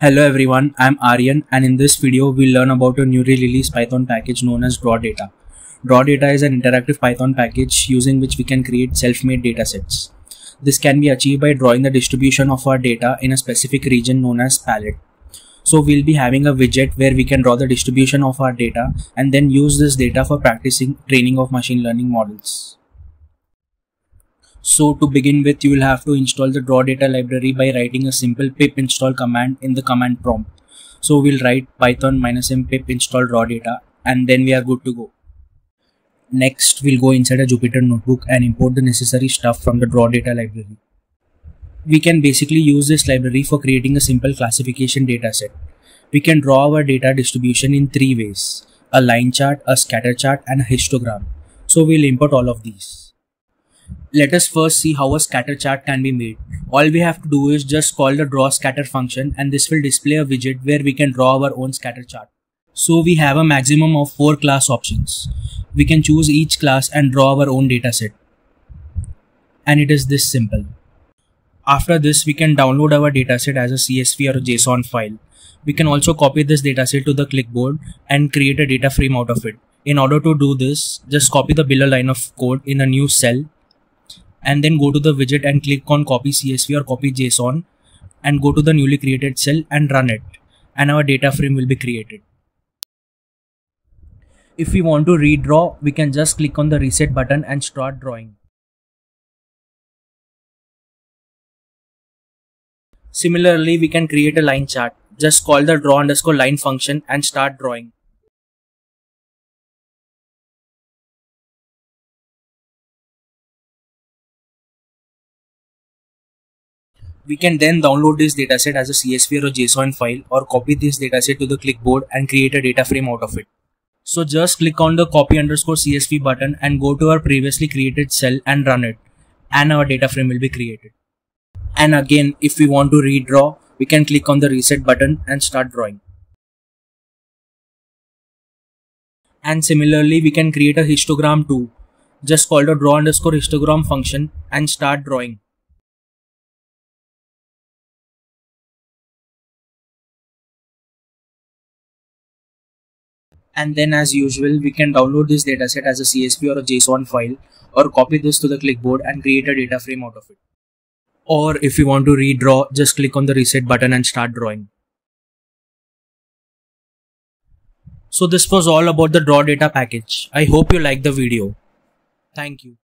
Hello everyone, I'm Aryan and in this video we'll learn about a newly released Python package known as DrawData. DrawData is an interactive Python package using which we can create self-made datasets. This can be achieved by drawing the distribution of our data in a specific region known as palette. So we'll be having a widget where we can draw the distribution of our data and then use this data for practicing training of machine learning models. So to begin with, you will have to install the DrawData library by writing a simple pip install command in the command prompt. So we'll write python -m pip install DrawData and then we are good to go. Next, we'll go inside a Jupyter notebook and import the necessary stuff from the DrawData library. We can basically use this library for creating a simple classification dataset. We can draw our data distribution in three ways: a line chart, a scatter chart, and a histogram. So we'll import all of these. Let us first see how a scatter chart can be made. All we have to do is just call the drawScatter function and this will display a widget where we can draw our own scatter chart. So we have a maximum of 4 class options. We can choose each class and draw our own dataset. And it is this simple. After this, we can download our dataset as a CSV or a JSON file. We can also copy this dataset to the clipboard and create a data frame out of it. In order to do this, just copy the below line of code in a new cell and then go to the widget and click on copy CSV or copy JSON and go to the newly created cell and run it, and our data frame will be created. If we want to redraw, we can just click on the reset button and start drawing. Similarly, we can create a line chart. Just call the draw_line function and start drawing. We can then download this dataset as a CSV or a JSON file or copy this dataset to the clipboard and create a data frame out of it. So just click on the copy_CSV button and go to our previously created cell and run it, and our data frame will be created. And again, if we want to redraw, we can click on the reset button and start drawing. And similarly, we can create a histogram too. Just call the draw_histogram function and start drawing. And then as usual, we can download this dataset as a CSV or a JSON file or copy this to the clipboard and create a data frame out of it. Or if you want to redraw, just click on the reset button and start drawing. So this was all about the DrawData package. I hope you liked the video. Thank you.